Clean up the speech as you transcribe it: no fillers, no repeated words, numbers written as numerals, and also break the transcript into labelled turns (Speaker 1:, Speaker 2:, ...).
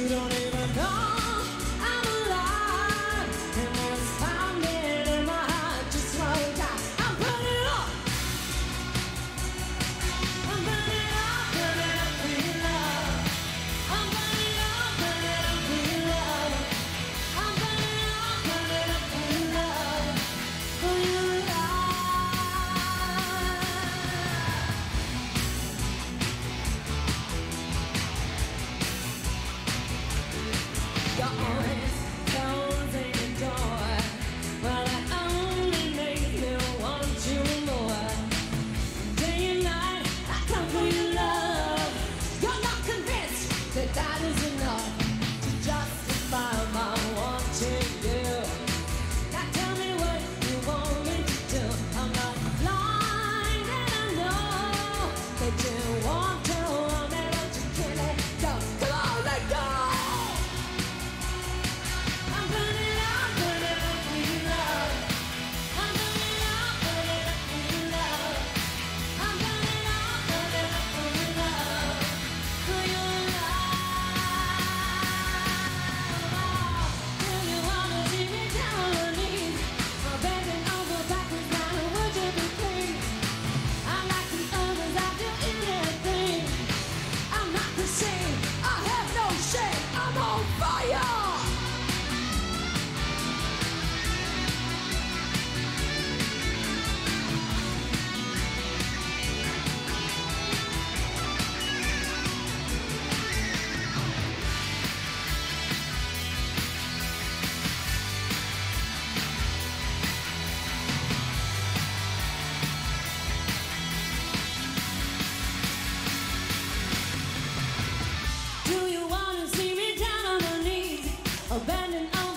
Speaker 1: don't even know I'm alive, and there's pounding in my heart just one time. I'm burning up. I'm burning up, burning up for your love. I'm burning up, burning up for your love. I'm burning up, burning up for your love, for your love. You're always closing the door. Well, that only makes me want you more. Day and night, I come for your love. You're not convinced that that is enough to justify my wanting you. Now tell me what you want me to do. I'm not blind and I know that you want to want me, but you can't let go. Come on, let go. I'm burning up for your love. I'm burning up for your love. I'm burning up for your love, for your love. Do you wanna see me down on my knees? I'm bending over backwards now, would you be pleased? I'm like the others, I do anything. I'm not the same, I have no shame, I'm on fire. Do you wanna see me down on my knees, abandoned